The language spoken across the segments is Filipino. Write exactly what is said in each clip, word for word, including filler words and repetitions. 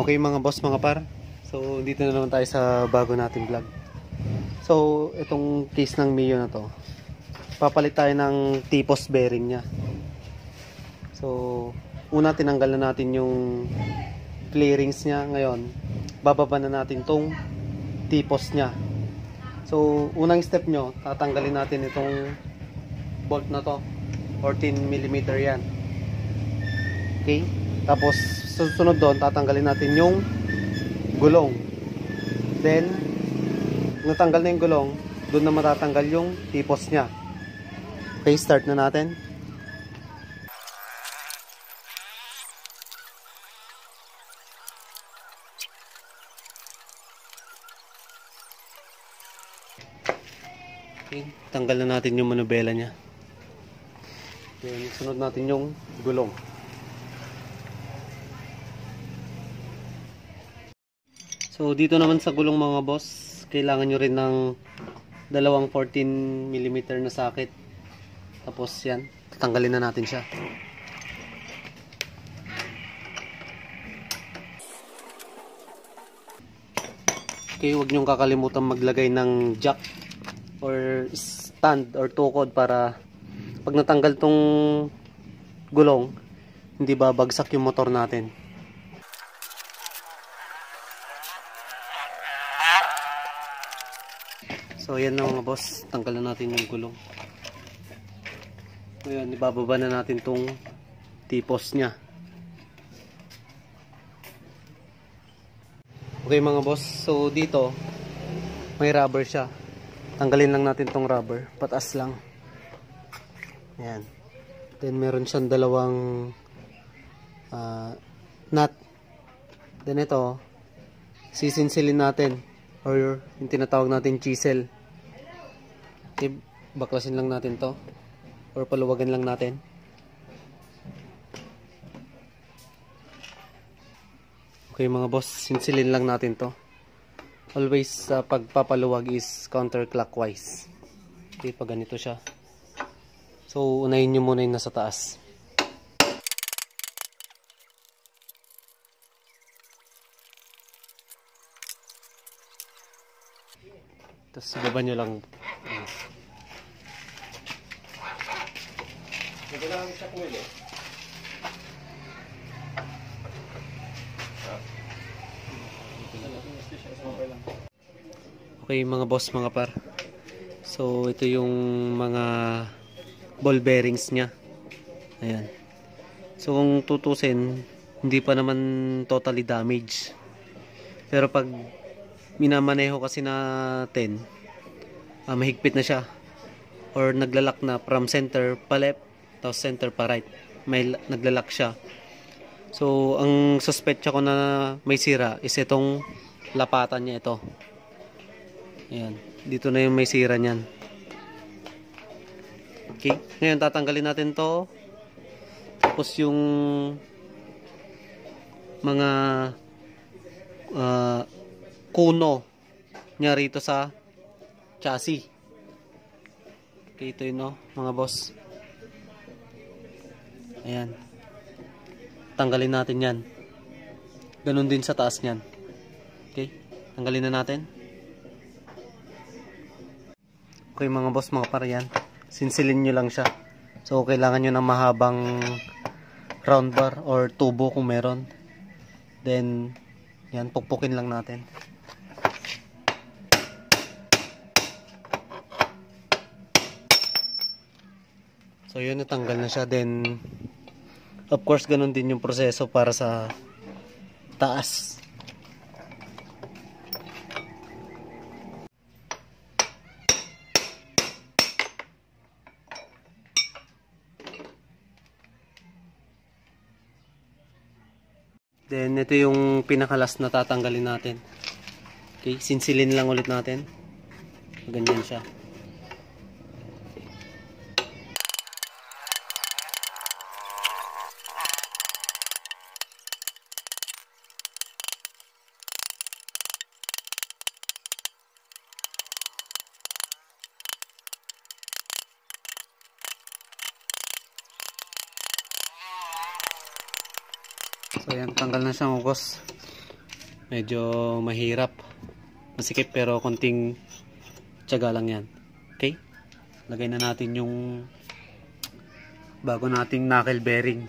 Okay mga boss, mga par. So dito na naman tayo sa bago nating vlog. So itong case ng Mio na to, papalit tayo ng T-post bearing nya. So una tinanggal na natin yung clearings nya. Ngayon bababa na natin tong T-post nya. So unang step nyo, tatanggalin natin itong bolt na to. fourteen millimeter yan. Okay, tapos susunod doon tatanggalin natin yung gulong. Then natanggal na yung gulong, doon na matatanggal yung T-post nya. Okay, start na natin. Okay, tanggal na natin yung manubela nya. Then sunod natin yung gulong. So dito naman sa gulong mga boss, kailangan nyo rin ng dalawang fourteen millimeter na socket. Tapos yan, tatanggalin na natin siya. Okay, huwag nyong kakalimutan maglagay ng jack or stand or tukod para pag natanggal tong gulong, hindi babagsak yung motor natin. So ayan na mga boss, tanggalan natin yung gulong. Ngayon ibababa na natin tong T-post nya. Okay mga boss, so dito may rubber siya. Tanggalin lang natin tong rubber, pataas lang. Ayan. Then meron siyang dalawang uh, nut. Then ito sisinsilin natin or yung tinatawag natin chisel. Okay, baklasin lang natin to or paluwagan lang natin. Okay mga boss, sinsilin lang natin to. Always sa uh, pagpapaluwag is counterclockwise. Okay, pag ganito siya. So unahin nyo muna yung nasa taas. Tapos baba nyo lang. Okay mga boss, mga par. So ito yung mga ball bearings nya. Ayan. So kung tutusin, hindi pa naman totally damaged. Pero pag minamaneho kasi natin, uh, mahigpit na siya or naglalak na from center pa left tapos center pa right, may naglalak siya. So ang suspetsa ko na may sira is itong lapatan niya, ito. Ayan, dito na yung may sira niyan. Okay, ngayon tatanggalin natin to. Tapos yung mga uh, kuno niya rito sa chassis. Okay, ito yun, no, mga boss. Ayan. Tanggalin natin yan. Ganun din sa taas niyan. Okay, tanggalin na natin. Okay mga boss, mga par, yan. Sinsilin nyo lang siya. So kailangan nyo ng mahabang round bar or tubo kung meron. Then yan, pukpukin lang natin. So yun, natanggal na siya. Then of course ganun din yung proseso para sa taas. Then ito yung pinakalas na tatanggalin natin. Okay, sinsilin lang ulit natin. Ganyan siya. So ayan, tanggal na siya mga boss. Medyo mahirap. Masikip pero konting tiyaga lang yan. Okay? Lagay na natin yung bago nating knuckle bearing.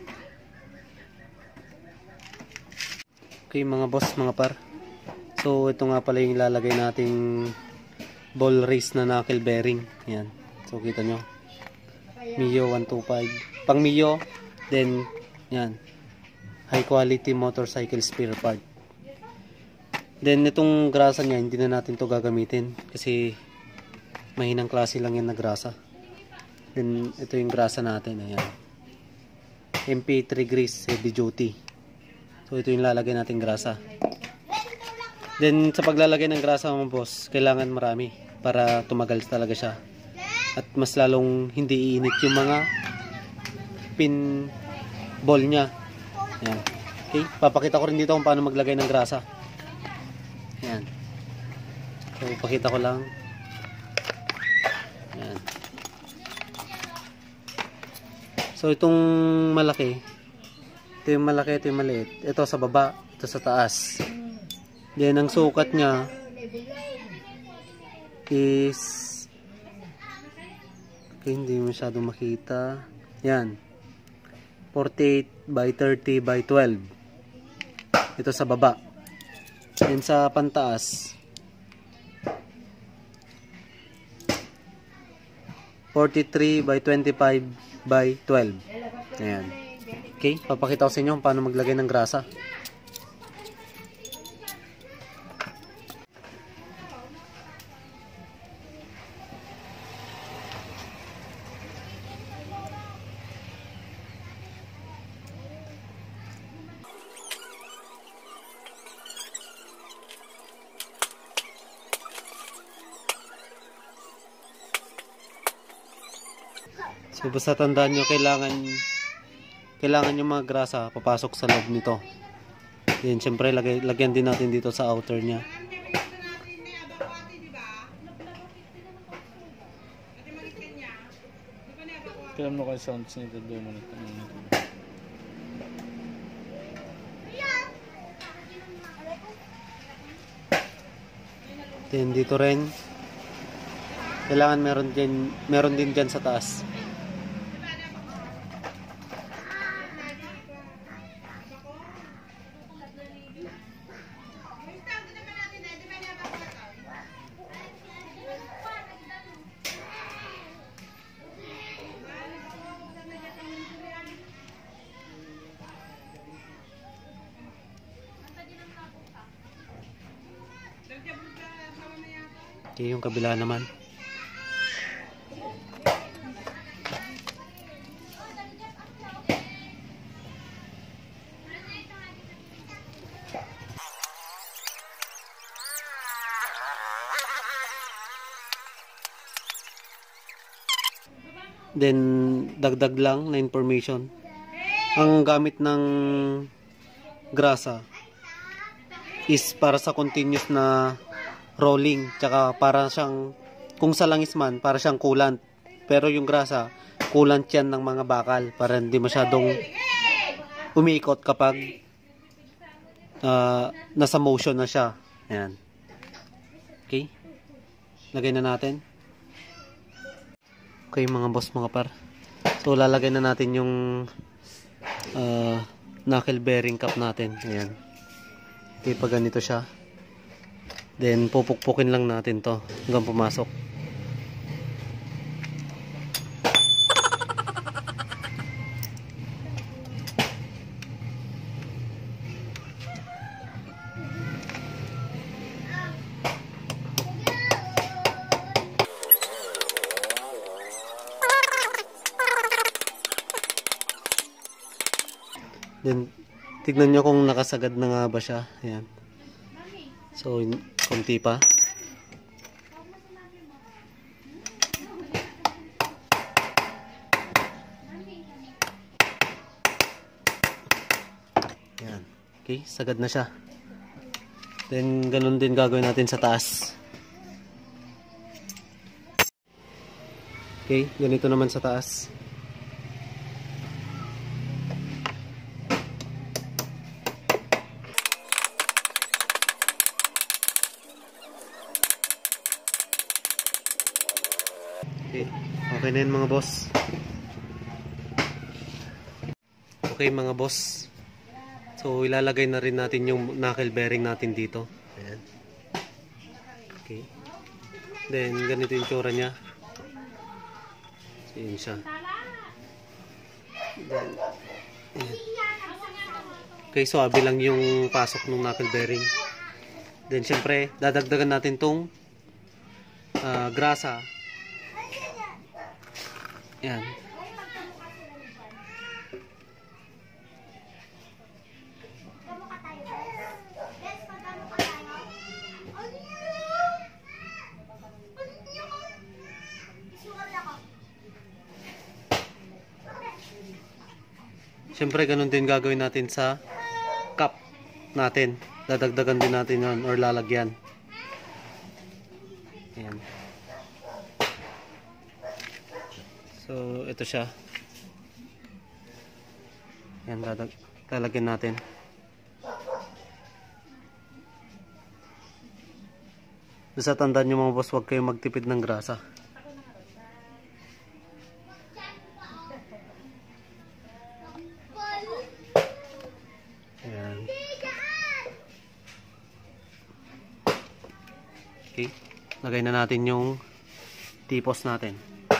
Okay mga boss, mga par. So ito nga pala yung lalagay nating ball race na knuckle bearing. Yan. So kita nyo. Mio one twenty-five. Pang Mio. Then yan. High quality motorcycle spare part. Then itong grasa niya hindi na natin to gagamitin kasi mahinang klase lang yan na grasa. Then ito yung grasa natin. Ayan. M P three grease heavy duty. So ito yung lalagay nating grasa. Then sa paglalagay ng grasa mga boss, kailangan marami para tumagal talaga siya. At mas lalong hindi iinit yung mga pin ball niya. Ayan. Okay, papakita ko rin dito kung paano maglagay ng grasa. Ayan. So ipakita ko lang. Ayan. So itong malaki, ito yung malaki, ito yung maliit. Ito sa baba, ito sa taas. Then ang sukat niya is okay, hindi masyadong makita. Yan. forty-eight by thirty by twelve. Ito sa baba. Then sa pantaas forty-three by twenty-five by twelve. Ayan. Okay, papakita ko sa inyo paano maglagay ng grasa. So basta tandaan nyo, kailangan kailangan yung mga grasa papasok sa loob nito. Then syempre lagay, lagyan din natin dito sa outer nya. Kailan mo kayo sounds nito doon mo nito. Then dito rin kailangan meron din meron din diyan sa taas. Okay, yung kabila naman. Then dagdag lang na information. Ang gamit ng grasa is para sa continuous na rolling, tsaka para siyang kung sa langis man para siyang coolant, pero yung grasa coolant yan ng mga bakal para hindi masyadong umiikot kapag uh, nasa motion na siya. Ayan. Okay, lagay na natin. Okay mga boss, mga par, so lalagay na natin yung uh, knuckle bearing cap natin. Ayan. Okay, pag ganito siya, then pupukpukin lang natin to hanggang pumasok. Then tignan nyo kung nakasagad na nga ba siya. Ayan. So konti pa. Yan. Okay, sagad na siya. Then ganun din gagawin natin sa taas. Okay, ganito naman sa taas. Okay, okay na yun mga boss. Okay mga boss. So ilalagay na rin natin yung knuckle bearing natin dito. Ayan. Okay. Then ganito yung tsura niya. So yun siya. Then, ayan. Okay, so abi lang yung pasok ng knuckle bearing. Then syempre dadagdagan natin tong uh, grasa. Ayan. Siyempre ganun din gagawin natin sa cup natin. Dadagdagan din natin yun or lalagyan. Ayan. So ito siya. Ayan, lalag lalagyan natin. Basta tandaan nyo mga boss, huwag kayong magtipid ng grasa. Ayan. Okay, lagay na natin yung tipos natin.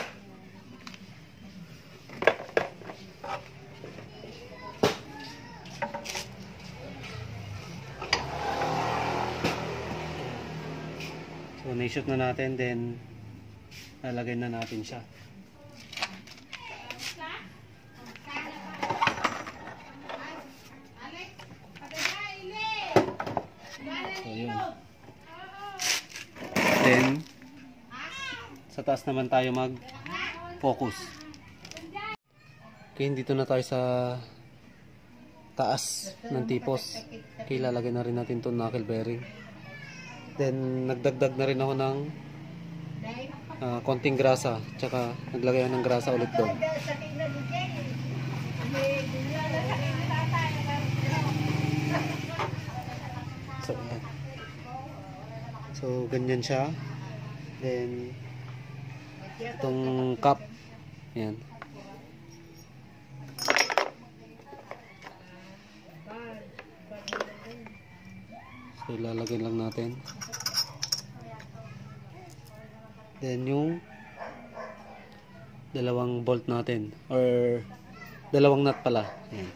So na-shoot na natin, then lalagay na natin siya. So yun. Then sa taas naman tayo mag-focus. Okay, dito na tayo sa taas ng tipos. Okay, lalagay na rin natin itong knuckle bearing. Then nagdagdag na rin ako ng uh, konting grasa, tsaka naglagay ng grasa ulit doon. So yan. So ganyan siya. Then itong cup, yan. So ilalagay lang natin. Then yung dalawang bolt natin or dalawang nut pala. Ayan.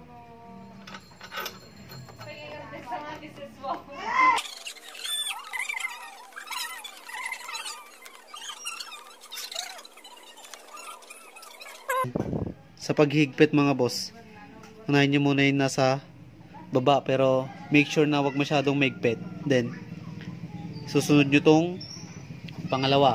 Sa paghigpit mga boss, unahin nyo muna yung nasa baba, pero make sure na wag masyadong maigpit. Then susunod nyo tong pangalawa.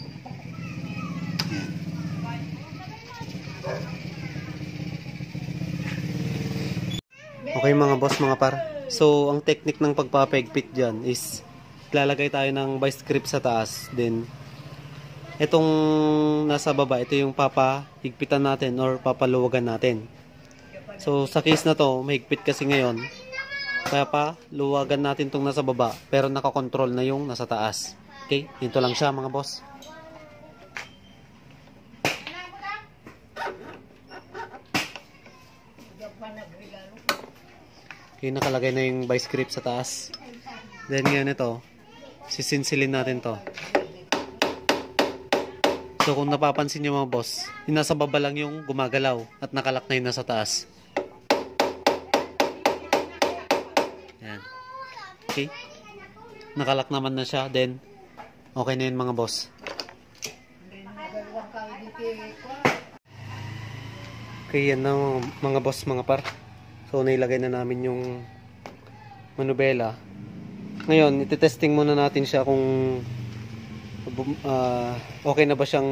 Okay mga boss, mga par. So ang technique ng pagpapahigpit dyan is lalagay tayo ng vice grip sa taas. Then itong nasa baba, ito yung papahigpitan natin or papaluwagan natin. So sa case na to, mahigpit kasi ngayon, kaya pa luwagan natin itong nasa baba, pero nakakontrol na yung nasa taas. Okay, dito lang siya mga boss. Okay, nakalagay na yung vice grip sa taas. Then ngayon ito, sisinsilin natin to. So kung napapansin nyo mga boss, yung nasa baba lang yung gumagalaw at nakalak na yung nasa taas. Yan. Okay, nakalak naman na siya. Then okay na yun mga boss. Okay, yan na mga boss, mga par. So nailagay na namin yung manubela. Ngayon, iti-testing muna natin siya kung uh, okay na ba siyang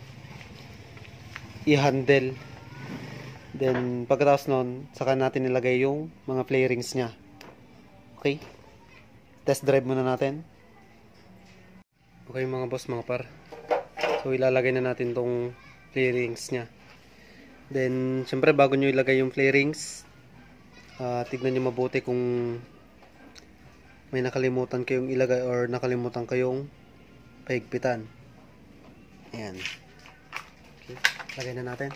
i-handle. Then pagkatapos nun, saka natin nilagay yung mga flarings niya. Okay, test drive muna natin. Okay mga boss, mga par. So ilalagay na natin tong flarings nya. Then syempre bago nyo ilagay yung flarings, uh, tignan nyo mabuti kung may nakalimutan kayong ilagay or nakalimutan kayong pahigpitan. Ayan. Okay, lagay na natin.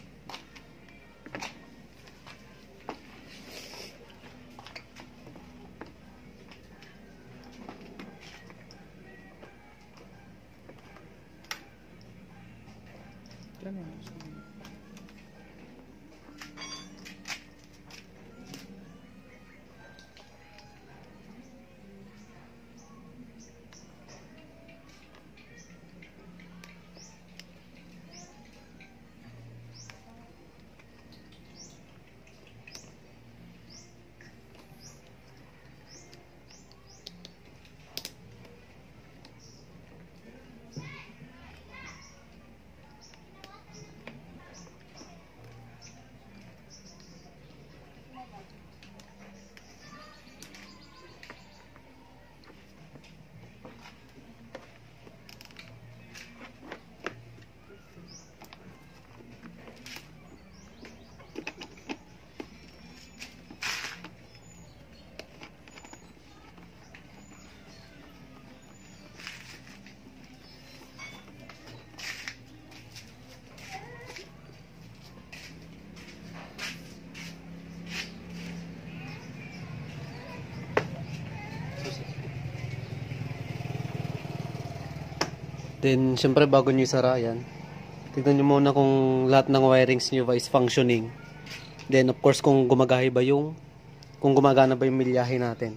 Then, syempre bago nyo isara yan, tignan nyo muna kung lahat ng wirings nyo ba is functioning. Then, of course, kung gumagahi ba yung, kung gumagana ba yung milyahe natin.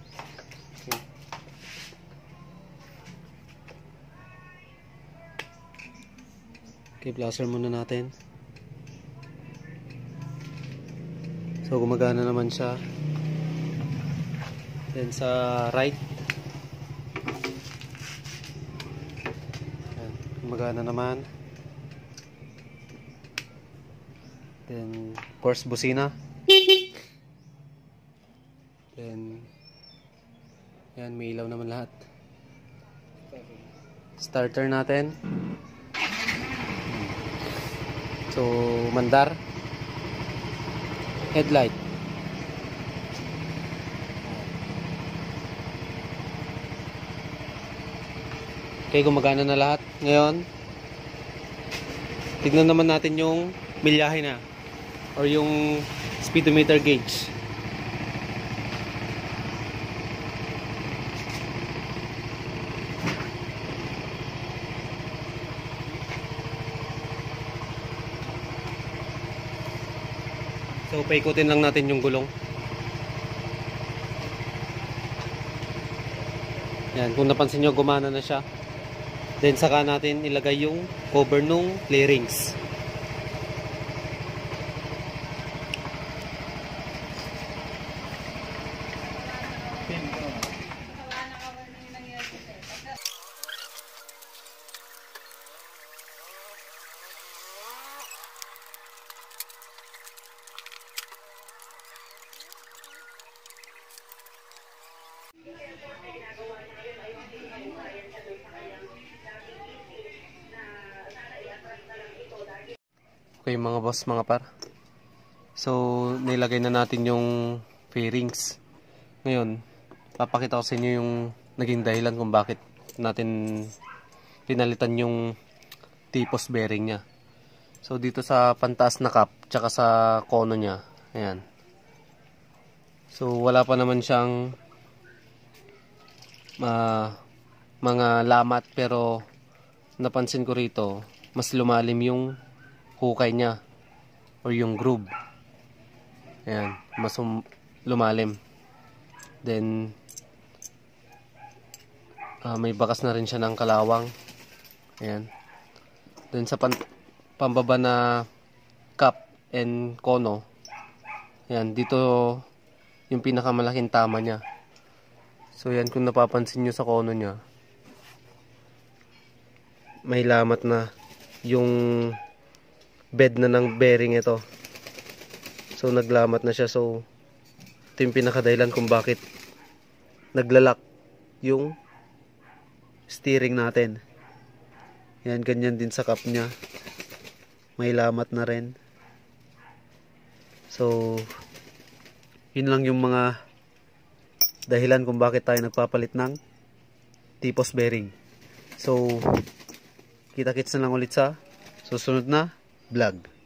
Okay, blaster muna natin. So, gumagana naman siya. Then, sa right, gumagana naman. Then, of course, busina. Then, yan, may ilaw naman lahat. Starter natin. So, mandar. Headlight. Okay, gumagana na lahat. Ngayon, tignan naman natin yung milyahe na or yung speedometer gauge. So, paikutin lang natin yung gulong. Yan, kung napansin nyo, gumana na siya. Then saka natin ilagay yung cover nung clearings. Okay mga boss, mga par. So, nilagay na natin yung fairings. Ngayon, papakita ko sa inyo yung naging dahilan kung bakit natin pinalitan yung tipos bearing nya. So, dito sa pantaas na cap, tsaka sa kono nya, ayan. So, wala pa naman siyang uh, mga lamat, pero napansin ko rito, mas lumalim yung hukay niya or yung groove. Ayan, mas um, lumalim. Then uh, may bakas na rin siya ng kalawang. Ayan. Then sa pan pambaba na cap and kono, ayan, dito yung pinakamalaking tama niya. So yan, kung napapansin nyo sa kono niya, may lamat na yung bed na ng bearing ito. So naglamat na siya. So ito yung pinakadahilan kung bakit naglalak yung steering natin. Yan, ganyan din sa cap nya, may lamat na rin. So yun lang yung mga dahilan kung bakit tayo nagpapalit ng tipos bearing. So Kita-kits na lang ulit sa susunod na vlog.